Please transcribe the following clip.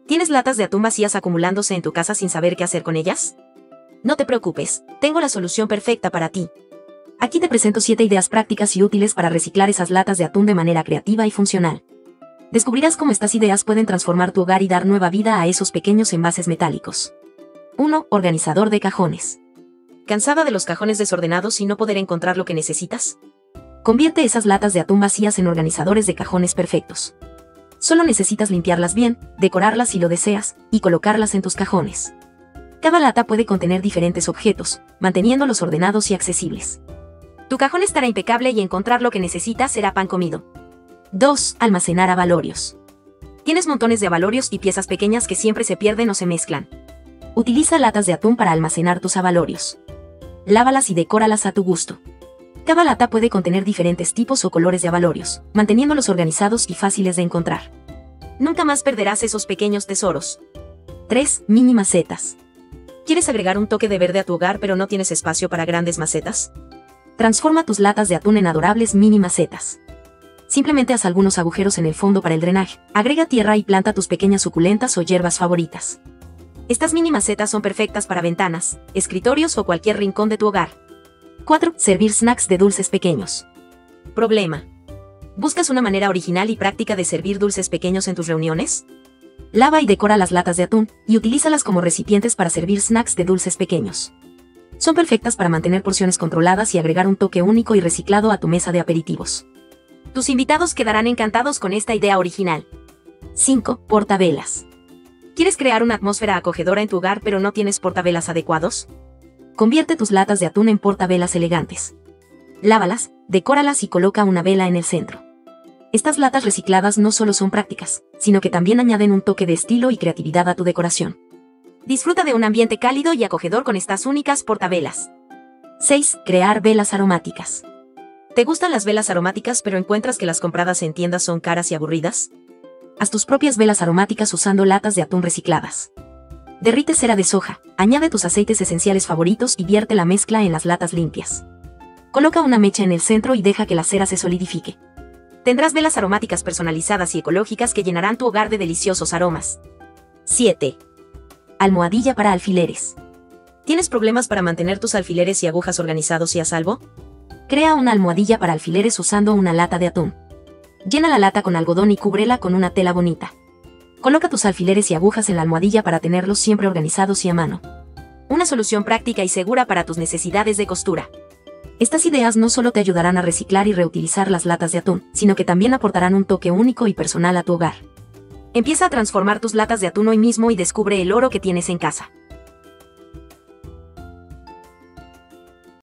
¿Tienes latas de atún vacías acumulándose en tu casa sin saber qué hacer con ellas? No te preocupes, tengo la solución perfecta para ti. Aquí te presento 7 ideas prácticas y útiles para reciclar esas latas de atún de manera creativa y funcional. Descubrirás cómo estas ideas pueden transformar tu hogar y dar nueva vida a esos pequeños envases metálicos. 1. Organizador de cajones. ¿Cansada de los cajones desordenados y no poder encontrar lo que necesitas? Convierte esas latas de atún vacías en organizadores de cajones perfectos. Solo necesitas limpiarlas bien, decorarlas si lo deseas, y colocarlas en tus cajones. Cada lata puede contener diferentes objetos, manteniéndolos ordenados y accesibles. Tu cajón estará impecable y encontrar lo que necesitas será pan comido. 2. Almacenar abalorios. Tienes montones de abalorios y piezas pequeñas que siempre se pierden o se mezclan. Utiliza latas de atún para almacenar tus abalorios. Lávalas y decóralas a tu gusto. Cada lata puede contener diferentes tipos o colores de abalorios, manteniéndolos organizados y fáciles de encontrar. Nunca más perderás esos pequeños tesoros. 3. Mini macetas. ¿Quieres agregar un toque de verde a tu hogar pero no tienes espacio para grandes macetas? Transforma tus latas de atún en adorables mini macetas. Simplemente haz algunos agujeros en el fondo para el drenaje, agrega tierra y planta tus pequeñas suculentas o hierbas favoritas. Estas mini macetas son perfectas para ventanas, escritorios o cualquier rincón de tu hogar. 4. Servir snacks de dulces pequeños. Problema. ¿Buscas una manera original y práctica de servir dulces pequeños en tus reuniones? Lava y decora las latas de atún, y utilízalas como recipientes para servir snacks de dulces pequeños. Son perfectas para mantener porciones controladas y agregar un toque único y reciclado a tu mesa de aperitivos. Tus invitados quedarán encantados con esta idea original. 5. Portavelas. ¿Quieres crear una atmósfera acogedora en tu hogar pero no tienes portavelas adecuados? Convierte tus latas de atún en portavelas elegantes. Lávalas, decóralas y coloca una vela en el centro. Estas latas recicladas no solo son prácticas, sino que también añaden un toque de estilo y creatividad a tu decoración. Disfruta de un ambiente cálido y acogedor con estas únicas portavelas. 6. Crear velas aromáticas. ¿Te gustan las velas aromáticas pero encuentras que las compradas en tiendas son caras y aburridas? Haz tus propias velas aromáticas usando latas de atún recicladas. Derrite cera de soja, añade tus aceites esenciales favoritos y vierte la mezcla en las latas limpias. Coloca una mecha en el centro y deja que la cera se solidifique. Tendrás velas aromáticas personalizadas y ecológicas que llenarán tu hogar de deliciosos aromas. 7. Almohadilla para alfileres. ¿Tienes problemas para mantener tus alfileres y agujas organizados y a salvo? Crea una almohadilla para alfileres usando una lata de atún. Llena la lata con algodón y cúbrela con una tela bonita. Coloca tus alfileres y agujas en la almohadilla para tenerlos siempre organizados y a mano. Una solución práctica y segura para tus necesidades de costura. Estas ideas no solo te ayudarán a reciclar y reutilizar las latas de atún, sino que también aportarán un toque único y personal a tu hogar. Empieza a transformar tus latas de atún hoy mismo y descubre el oro que tienes en casa.